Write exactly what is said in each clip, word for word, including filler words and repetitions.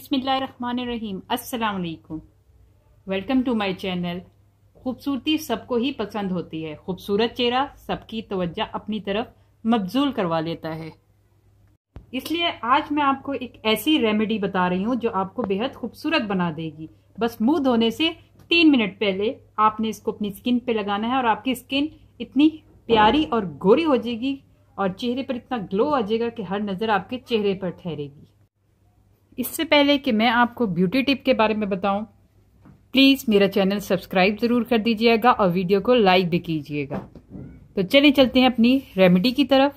बिस्मिल्लाहिर्रहमानिर्रहीम। अस्सलाम वालेकुम। Welcome to my channel. खूबसूरती सबको ही पसंद होती है। खूबसूरत चेहरा सबकी तवज्जो अपनी तरफ मबजूल करवा लेता है। इसलिए आज मैं आपको एक ऐसी रेमेडी बता रही हूँ जो आपको बेहद खूबसूरत बना देगी। बस मुंह धोने से तीन मिनट पहले आपने इसको अपनी स्किन पे लगाना है और आपकी स्किन इतनी प्यारी और गोरी हो जाएगी और चेहरे पर इतना ग्लो आ जाएगा कि हर नज़र आपके चेहरे पर ठहरेगी। इससे पहले कि मैं आपको ब्यूटी टिप के बारे में बताऊं, प्लीज़ मेरा चैनल सब्सक्राइब ज़रूर कर दीजिएगा और वीडियो को लाइक भी कीजिएगा। तो चलिए चलते हैं अपनी रेमेडी की तरफ।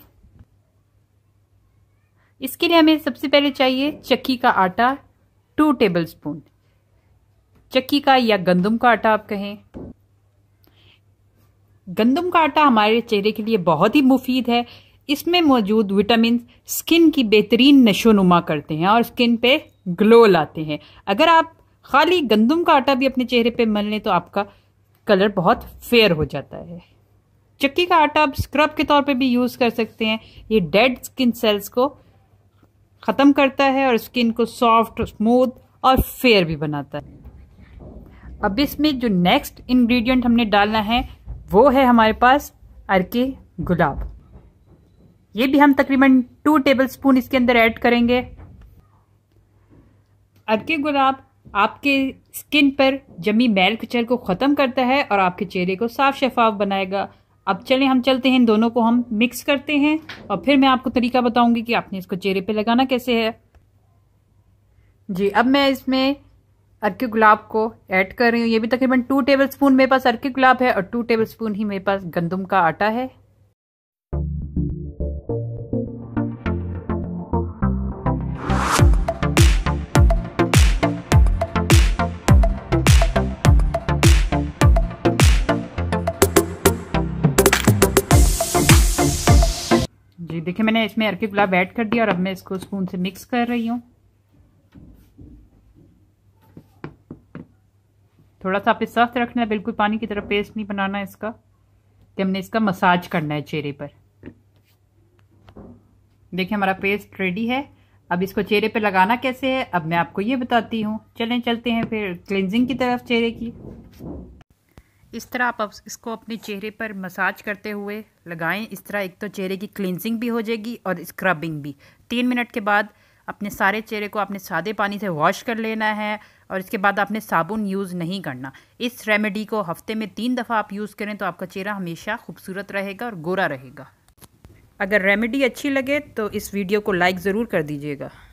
इसके लिए हमें सबसे पहले चाहिए चक्की का आटा टू टेबल स्पून। चक्की का या गंदम का आटा आप कहें। गंदम का आटा हमारे चेहरे के लिए बहुत ही मुफीद है। इसमें मौजूद विटामिन स्किन की बेहतरीन नशोनुमा करते हैं और स्किन पे ग्लो लाते हैं। अगर आप खाली गंदम का आटा भी अपने चेहरे पे मल लें तो आपका कलर बहुत फेयर हो जाता है। चक्की का आटा आप स्क्रब के तौर पे भी यूज़ कर सकते हैं। ये डेड स्किन सेल्स को ख़त्म करता है और स्किन को सॉफ्ट, स्मूथ और फेयर भी बनाता है। अब इसमें जो नेक्स्ट इंग्रेडिएंट हमने डालना है वो है हमारे पास अर्के गुलाब। ये भी हम तकरीबन टू टेबल स्पून इसके अंदर ऐड करेंगे। अर्के गुलाब आपके स्किन पर जमी मैल कुचैल को ख़त्म करता है और आपके चेहरे को साफ शफाफ बनाएगा। अब चलें हम चलते हैं, इन दोनों को हम मिक्स करते हैं और फिर मैं आपको तरीका बताऊंगी कि आपने इसको चेहरे पे लगाना कैसे है। जी, अब मैं इसमें अर्के गुलाब को ऐड कर रही हूँ। ये भी तकरीबन टू टेबल स्पून मेरे पास अर्के गुलाब है और टू टेबल स्पून ही मेरे पास गंदम का आटा है। जी देखिए, मैंने इसमें अर्के गुलाब ऐड कर दिया और अब मैं इसको स्पून से मिक्स कर रही हूँ। थोड़ा सा आपने सख्त रखना है, बिल्कुल पानी की तरह पेस्ट नहीं बनाना है इसका, कि हमने इसका मसाज करना है चेहरे पर। देखिए हमारा पेस्ट रेडी है। अब इसको चेहरे पे लगाना कैसे है अब मैं आपको ये बताती हूँ। चलें चलते हैं फिर क्लिनजिंग की तरफ चेहरे की। इस तरह आप इसको अपने चेहरे पर मसाज करते हुए लगाएं। इस तरह एक तो चेहरे की क्लिनजिंग भी हो जाएगी और स्क्रबिंग भी। तीन मिनट के बाद अपने सारे चेहरे को आपने सादे पानी से वॉश कर लेना है और इसके बाद आपने साबुन यूज़ नहीं करना। इस रेमेडी को हफ्ते में तीन दफ़ा आप यूज़ करें तो आपका चेहरा हमेशा खूबसूरत रहेगा और गोरा रहेगा। अगर रेमेडी अच्छी लगे तो इस वीडियो को लाइक ज़रूर कर दीजिएगा।